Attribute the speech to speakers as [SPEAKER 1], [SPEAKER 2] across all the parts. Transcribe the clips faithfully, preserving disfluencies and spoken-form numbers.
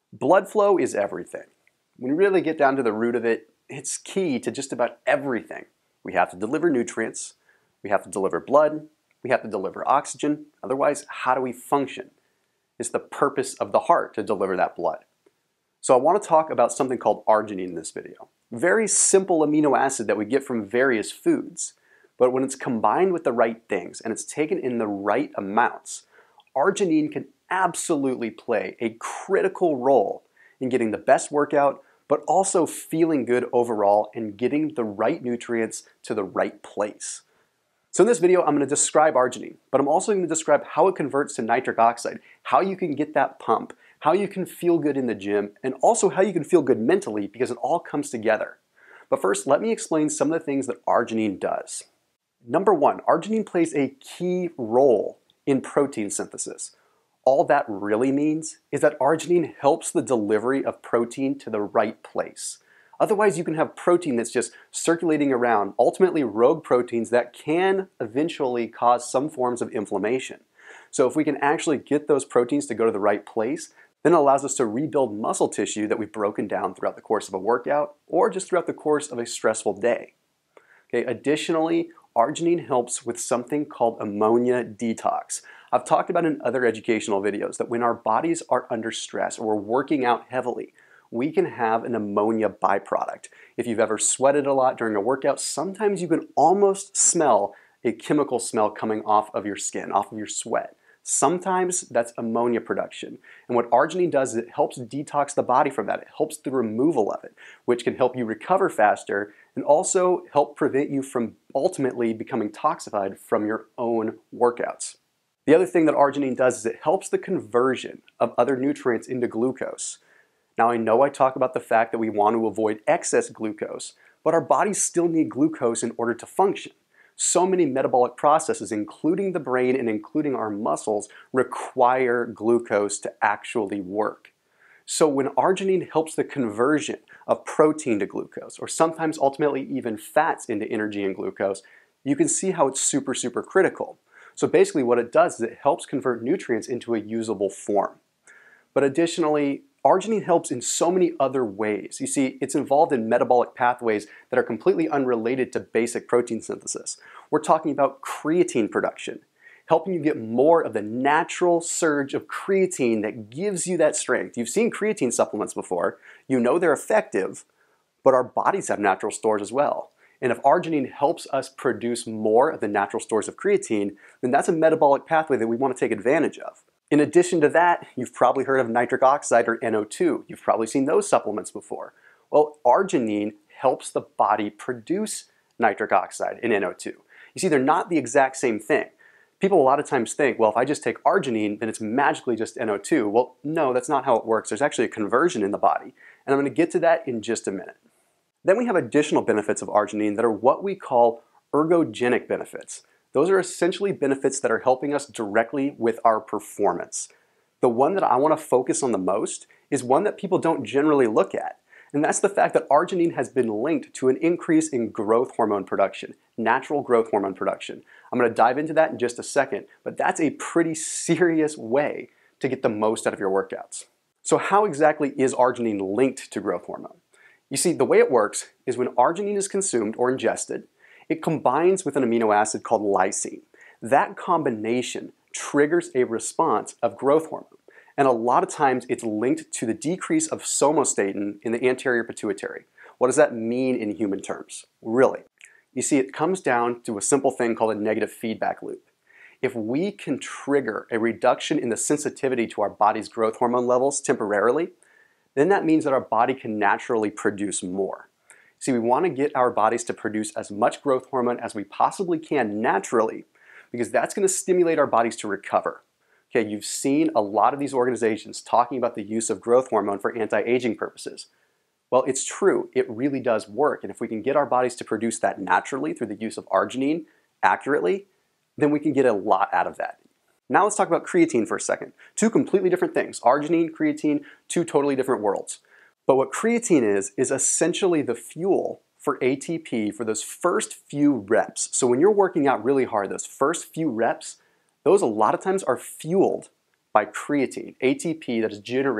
[SPEAKER 1] Blood flow is everything. When you really get down to the root of it, it's key to just about everything. We have to deliver nutrients, we have to deliver blood, we have to deliver oxygen. Otherwise, how do we function? It's the purpose of the heart to deliver that blood. So I want to talk about something called arginine in this video. Very simple amino acid that we get from various foods. But when it's combined with the right things and it's taken in the right amounts, arginine can absolutely play a critical role in getting the best workout, but also feeling good overall and getting the right nutrients to the right place. So in this video, I'm going to describe arginine, but I'm also going to describe how it converts to nitric oxide, how you can get that pump, how you can feel good in the gym, and also how you can feel good mentally because it all comes together. But first, let me explain some of the things that arginine does. Number one, arginine plays a key role in protein synthesis. All that really means is that arginine helps the delivery of protein to the right place. Otherwise, you can have protein that's just circulating around, ultimately rogue proteins that can eventually cause some forms of inflammation. So if we can actually get those proteins to go to the right place, then it allows us to rebuild muscle tissue that we've broken down throughout the course of a workout or just throughout the course of a stressful day. Okay, additionally, arginine helps with something called ammonia detox. I've talked about in other educational videos that when our bodies are under stress or we're working out heavily, we can have an ammonia byproduct. If you've ever sweated a lot during a workout, sometimes you can almost smell a chemical smell coming off of your skin, off of your sweat. Sometimes that's ammonia production. And what arginine does is it helps detox the body from that. It helps the removal of it, which can help you recover faster and also help prevent you from ultimately becoming toxified from your own workouts. The other thing that arginine does is it helps the conversion of other nutrients into glucose. Now I know I talk about the fact that we want to avoid excess glucose, but our bodies still need glucose in order to function. So many metabolic processes, including the brain and including our muscles, require glucose to actually work. So when arginine helps the conversion of protein to glucose, or sometimes ultimately even fats into energy and glucose, you can see how it's super, super critical. So basically what it does is it helps convert nutrients into a usable form. But additionally, arginine helps in so many other ways. You see, it's involved in metabolic pathways that are completely unrelated to basic protein synthesis. We're talking about creatine production, helping you get more of the natural surge of creatine that gives you that strength. You've seen creatine supplements before. You know they're effective, but our bodies have natural stores as well. And if arginine helps us produce more of the natural stores of creatine, then that's a metabolic pathway that we want to take advantage of. In addition to that, you've probably heard of nitric oxide or N O two. You've probably seen those supplements before. Well, arginine helps the body produce nitric oxide and N O two. You see, they're not the exact same thing. People a lot of times think, well, if I just take arginine, then it's magically just N O two. Well, no, that's not how it works. There's actually a conversion in the body. And I'm going to get to that in just a minute. Then we have additional benefits of arginine that are what we call ergogenic benefits. Those are essentially benefits that are helping us directly with our performance. The one that I want to focus on the most is one that people don't generally look at, and that's the fact that arginine has been linked to an increase in growth hormone production, natural growth hormone production. I'm going to dive into that in just a second, but that's a pretty serious way to get the most out of your workouts. So how exactly is arginine linked to growth hormone? You see, the way it works is when arginine is consumed or ingested, it combines with an amino acid called lysine. That combination triggers a response of growth hormone. And a lot of times it's linked to the decrease of somatostatin in the anterior pituitary. What does that mean in human terms? Really? You see, it comes down to a simple thing called a negative feedback loop. If we can trigger a reduction in the sensitivity to our body's growth hormone levels temporarily, then that means that our body can naturally produce more. See, we want to get our bodies to produce as much growth hormone as we possibly can naturally, because that's going to stimulate our bodies to recover. Okay, you've seen a lot of these organizations talking about the use of growth hormone for anti-aging purposes. Well, it's true, it really does work, and if we can get our bodies to produce that naturally through the use of arginine accurately, then we can get a lot out of that. Now let's talk about creatine for a second. Two completely different things. Arginine, creatine, two totally different worlds. But what creatine is, is essentially the fuel for A T P for those first few reps. So when you're working out really hard, those first few reps, those a lot of times are fueled by creatine, A T P that is generated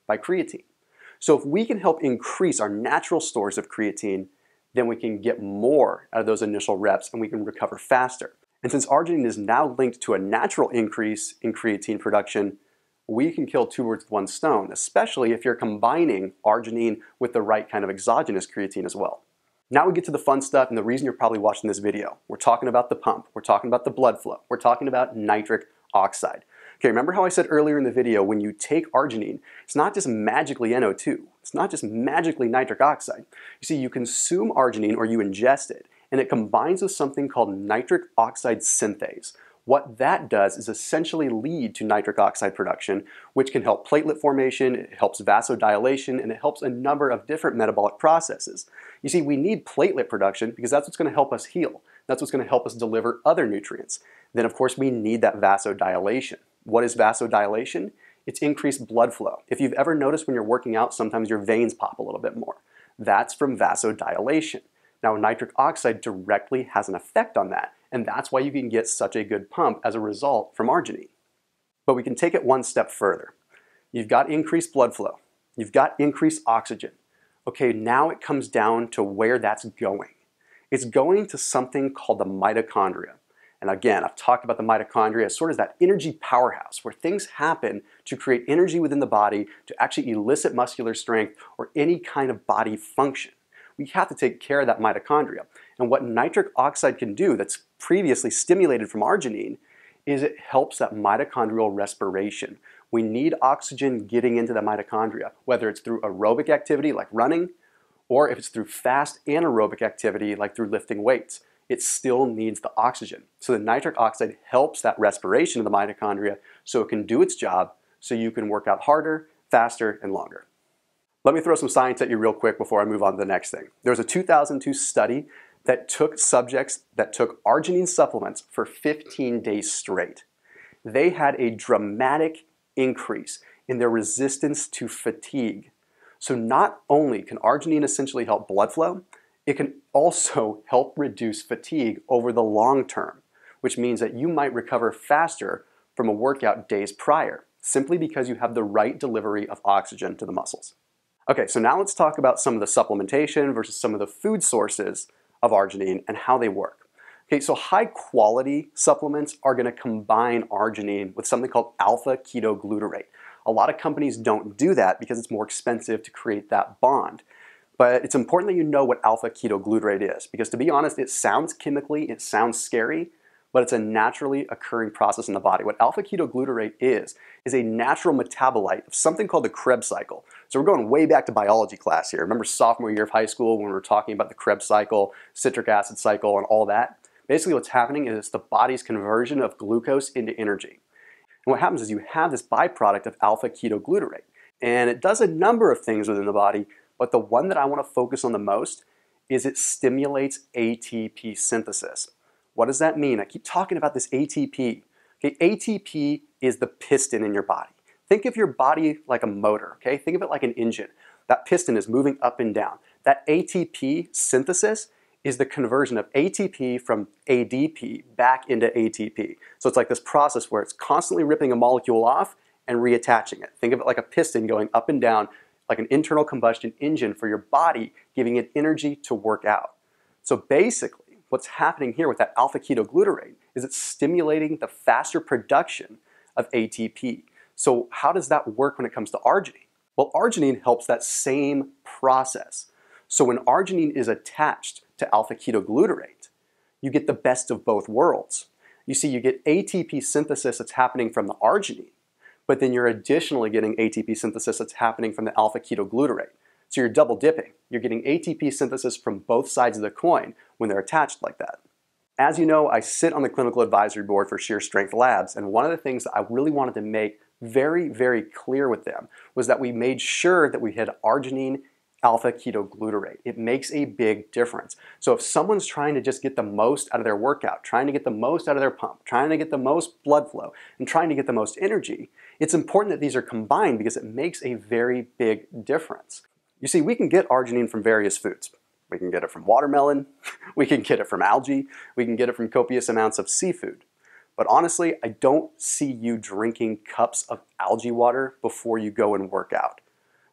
[SPEAKER 1] by creatine. So if we can help increase our natural stores of creatine, then we can get more out of those initial reps and we can recover faster. And since arginine is now linked to a natural increase in creatine production, we can kill two birds with one stone, especially if you're combining arginine with the right kind of exogenous creatine as well. Now we get to the fun stuff and the reason you're probably watching this video. We're talking about the pump, we're talking about the blood flow, we're talking about nitric oxide. Okay, remember how I said earlier in the video, when you take arginine, it's not just magically N O two, it's not just magically nitric oxide. You see, you consume arginine or you ingest it, and it combines with something called nitric oxide synthase. What that does is essentially lead to nitric oxide production, which can help platelet formation, it helps vasodilation, and it helps a number of different metabolic processes. You see, we need platelet production because that's what's going to help us heal. That's what's going to help us deliver other nutrients. Then, of course, we need that vasodilation. What is vasodilation? It's increased blood flow. If you've ever noticed when you're working out, sometimes your veins pop a little bit more. That's from vasodilation. Now, nitric oxide directly has an effect on that, and that's why you can get such a good pump as a result from arginine. But we can take it one step further. You've got increased blood flow. You've got increased oxygen. Okay, now it comes down to where that's going. It's going to something called the mitochondria. And again, I've talked about the mitochondria as sort of that energy powerhouse where things happen to create energy within the body to actually elicit muscular strength or any kind of body function. We have to take care of that mitochondria. And what nitric oxide can do that's previously stimulated from arginine is it helps that mitochondrial respiration. We need oxygen getting into the mitochondria, whether it's through aerobic activity like running, or if it's through fast anaerobic activity like through lifting weights. It still needs the oxygen. So the nitric oxide helps that respiration of the mitochondria so it can do its job so you can work out harder, faster, and longer. Let me throw some science at you real quick before I move on to the next thing. There was a two thousand two study that took subjects that took arginine supplements for fifteen days straight. They had a dramatic increase in their resistance to fatigue. So not only can arginine essentially help blood flow, it can also help reduce fatigue over the long term, which means that you might recover faster from a workout days prior, simply because you have the right delivery of oxygen to the muscles. Okay, so now let's talk about some of the supplementation versus some of the food sources of arginine and how they work. Okay, so high quality supplements are going to combine arginine with something called alpha ketoglutarate. A lot of companies don't do that because it's more expensive to create that bond. But it's important that you know what alpha ketoglutarate is, because to be honest, it sounds chemically, it sounds scary, but it's a naturally occurring process in the body. What alpha ketoglutarate is, is a natural metabolite of something called the Krebs cycle. So we're going way back to biology class here. Remember sophomore year of high school when we were talking about the Krebs cycle, citric acid cycle, and all that? Basically what's happening is it's the body's conversion of glucose into energy. And what happens is you have this byproduct of alpha ketoglutarate. And it does a number of things within the body, but the one that I want to focus on the most is it stimulates A T P synthesis. What does that mean? I keep talking about this A T P. Okay, A T P is the piston in your body. Think of your body like a motor, okay? Think of it like an engine. That piston is moving up and down. That A T P synthesis is the conversion of A T P from A D P back into A T P. So it's like this process where it's constantly ripping a molecule off and reattaching it. Think of it like a piston going up and down, like an internal combustion engine for your body, giving it energy to work out. So basically, what's happening here with that alpha ketoglutarate is it's stimulating the faster production of A T P. So how does that work when it comes to arginine? Well, arginine helps that same process. So when arginine is attached to alpha ketoglutarate, you get the best of both worlds. You see, you get A T P synthesis that's happening from the arginine, but then you're additionally getting A T P synthesis that's happening from the alpha ketoglutarate. So you're double dipping. You're getting A T P synthesis from both sides of the coin when they're attached like that. As you know, I sit on the clinical advisory board for Sheer Strength Labs, and one of the things that I really wanted to make very, very clear with them was that we made sure that we had arginine alpha ketoglutarate. It makes a big difference. So if someone's trying to just get the most out of their workout, trying to get the most out of their pump, trying to get the most blood flow, and trying to get the most energy, it's important that these are combined because it makes a very big difference. You see, we can get arginine from various foods. We can get it from watermelon, we can get it from algae, we can get it from copious amounts of seafood. But honestly, I don't see you drinking cups of algae water before you go and work out.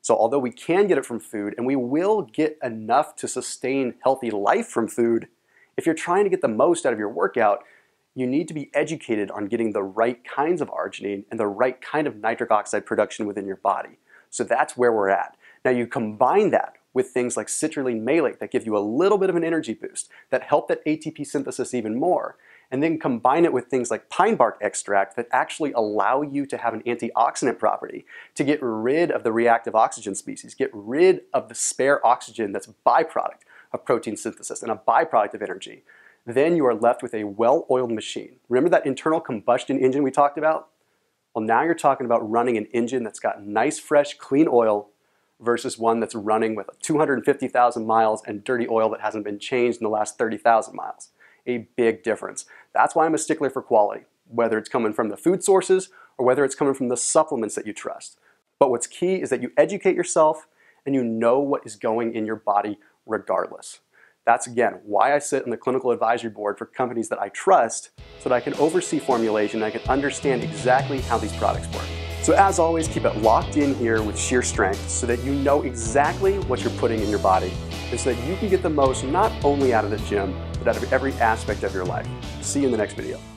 [SPEAKER 1] So although we can get it from food, and we will get enough to sustain healthy life from food, if you're trying to get the most out of your workout, you need to be educated on getting the right kinds of arginine and the right kind of nitric oxide production within your body. So that's where we're at. Now you combine that with things like citrulline malate that give you a little bit of an energy boost, that help that A T P synthesis even more, and then combine it with things like pine bark extract that actually allow you to have an antioxidant property to get rid of the reactive oxygen species, get rid of the spare oxygen that's a byproduct of protein synthesis and a byproduct of energy. Then you are left with a well-oiled machine. Remember that internal combustion engine we talked about? Well, now you're talking about running an engine that's got nice, fresh, clean oil versus one that's running with two hundred fifty thousand miles and dirty oil that hasn't been changed in the last thirty thousand miles. A big difference. That's why I'm a stickler for quality, whether it's coming from the food sources or whether it's coming from the supplements that you trust. But what's key is that you educate yourself and you know what is going in your body regardless. That's, again, why I sit on the clinical advisory board for companies that I trust so that I can oversee formulation and I can understand exactly how these products work. So as always, keep it locked in here with Sheer Strength so that you know exactly what you're putting in your body and so that you can get the most not only out of the gym, but out of every aspect of your life. See you in the next video.